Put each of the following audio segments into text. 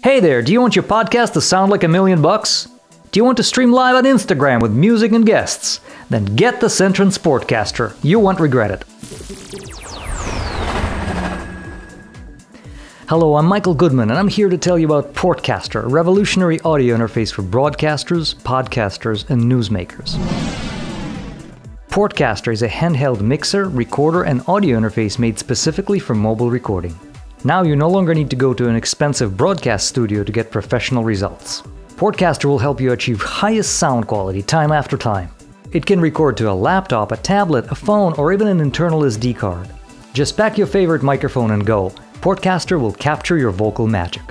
Hey there, do you want your podcast to sound like $1,000,000? Do you want to stream live on Instagram with music and guests? Then get the Centron PortCaster. You won't regret it. Hello, I'm Michael Goodman, and I'm here to tell you about PortCaster, a revolutionary audio interface for broadcasters, podcasters, and newsmakers. PortCaster is a handheld mixer, recorder, and audio interface made specifically for mobile recording. Now you no longer need to go to an expensive broadcast studio to get professional results. PortCaster will help you achieve highest sound quality time after time. It can record to a laptop, a tablet, a phone, or even an internal SD card. Just pack your favorite microphone and go. PortCaster will capture your vocal magic.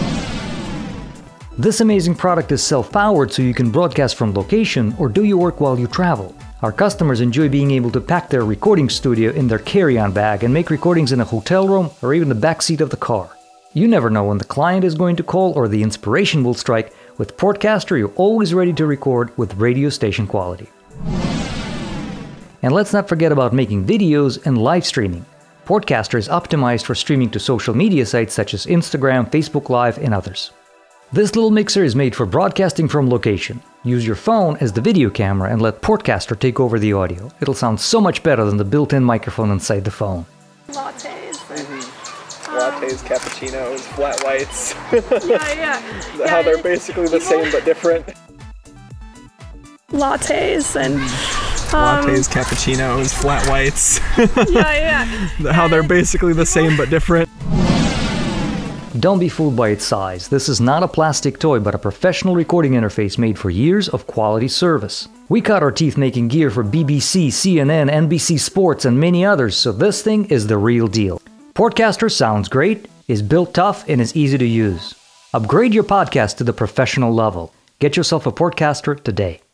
This amazing product is self-powered, so you can broadcast from location or do your work while you travel. Our customers enjoy being able to pack their recording studio in their carry-on bag and make recordings in a hotel room or even the backseat of the car. You never know when the client is going to call or the inspiration will strike. With PortCaster, you're always ready to record with radio station quality. And let's not forget about making videos and live streaming. PortCaster is optimized for streaming to social media sites such as Instagram, Facebook Live, and others. This little mixer is made for broadcasting from location. Use your phone as the video camera and let PortCaster take over the audio. It'll sound so much better than the built-in microphone inside the phone. Lattes. Lattes, cappuccinos, flat whites. Yeah. How they're basically the same but different. Lattes and Lattes, cappuccinos, flat whites. yeah. How they're basically the same but different. Don't be fooled by its size. This is not a plastic toy, but a professional recording interface made for years of quality service. We cut our teeth making gear for BBC, CNN, NBC Sports, and many others, so this thing is the real deal. PortCaster sounds great, is built tough, and is easy to use. Upgrade your podcast to the professional level. Get yourself a PortCaster today.